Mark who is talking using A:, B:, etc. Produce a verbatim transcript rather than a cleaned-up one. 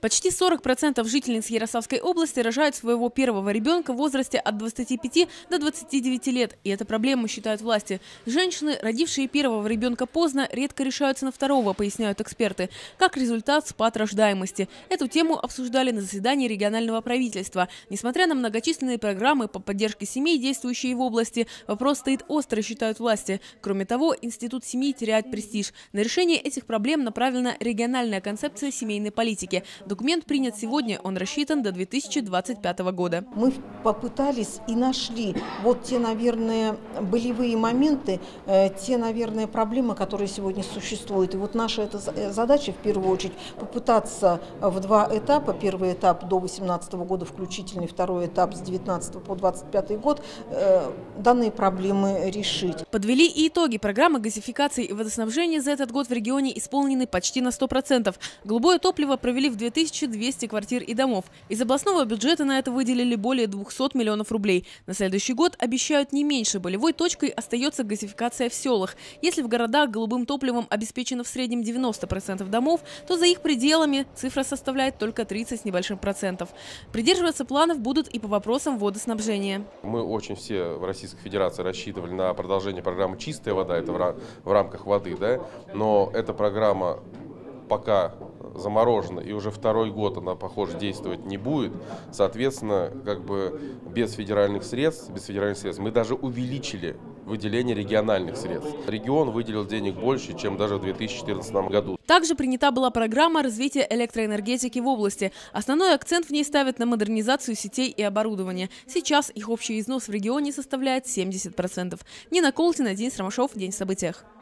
A: Почти сорок процентов жительниц Ярославской области рожают своего первого ребенка в возрасте от двадцати пяти до двадцати девяти лет. И это проблема, считают власти. Женщины, родившие первого ребенка поздно, редко решаются на второго, поясняют эксперты. Как результат – спад рождаемости. Эту тему обсуждали на заседании регионального правительства. Несмотря на многочисленные программы по поддержке семей, действующие в области, вопрос стоит остро, считают власти. Кроме того, институт семьи теряет престиж. На решение этих проблем направлена региональная концепция семейной политики. Документ принят сегодня, он рассчитан до две тысячи двадцать пятого года.
B: Мы попытались и нашли вот те, наверное, болевые моменты, те, наверное, проблемы, которые сегодня существуют. И вот наша эта задача, в первую очередь, попытаться в два этапа, первый этап до две тысячи восемнадцатого года включительно, второй этап с две тысячи девятнадцатого по две тысячи двадцать пятый год, данные проблемы решить.
A: Подвели и итоги. Программы газификации и водоснабжения за этот год в регионе исполнены почти на сто процентов. Голубое топливо провели в две тысячи двести квартир и домов. Из областного бюджета на это выделили более двухсот миллионов рублей. На следующий год обещают не меньше. Болевой точкой остается газификация в селах. Если в городах голубым топливом обеспечено в среднем девяносто процентов домов, то за их пределами цифра составляет только тридцать с небольшим процентов. Придерживаться планов будут и по вопросам водоснабжения.
C: Мы очень все в Российской Федерации рассчитывали на продолжение программы «Чистая вода», это в рамках воды, да? Но эта программа пока заморожена, и уже второй год она, похоже, действовать не будет. Соответственно, как бы без федеральных средств, без федеральных средств мы даже увеличили выделение региональных средств. Регион выделил денег больше, чем даже в две тысячи четырнадцатом году.
A: Также принята была программа развития электроэнергетики в области. Основной акцент в ней ставят на модернизацию сетей и оборудования. Сейчас их общий износ в регионе составляет семьдесят процентов. Нина Колтина, Денис Ромашов. День в событиях.